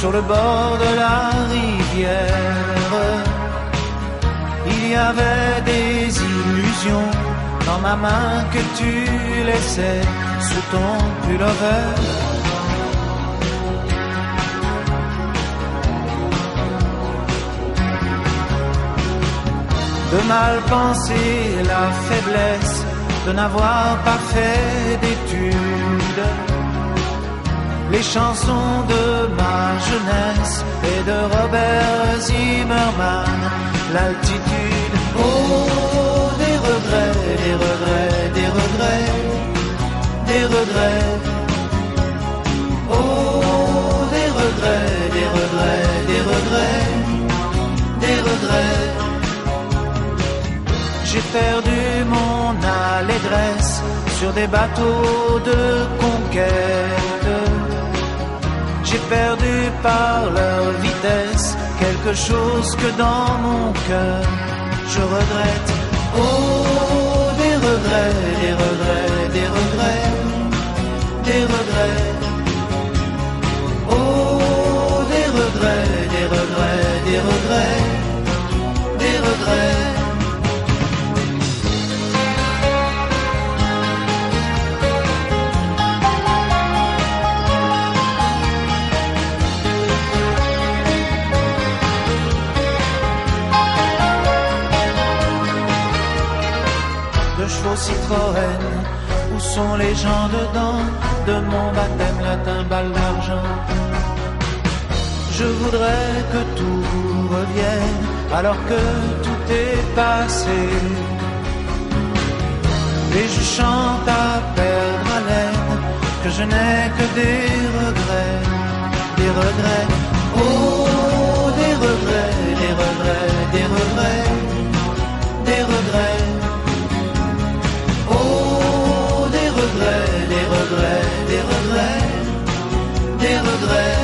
sur le bord de la rivière. Il y avait des illusions dans ma main que tu laissais sous ton pullover. De mal penser la faiblesse de n'avoir pas fait d'études. Les chansons de ma jeunesse et de Robert Zimmerman, l'altitude. Oh, des regrets, des regrets, des regrets, des regrets. Oh, des regrets, des regrets, des regrets, des regrets. J'ai perdu mon allégresse sur des bateaux de conquête. J'ai perdu par leur vitesse quelque chose que dans mon cœur je regrette. Oh, des regrets, des regrets, des regrets, des regrets. Oh, des regrets, des regrets, des regrets, des regrets. Citroën, où sont les gens dedans de mon baptême latin balle d'argent? Je voudrais que tout revienne alors que tout est passé. Et je chante à perdre haleine que je n'ai que des regrets, des regrets. Oh, des regrets, des regrets, des regrets, des regrets. Des regrets, des regrets, des regrets, des regrets.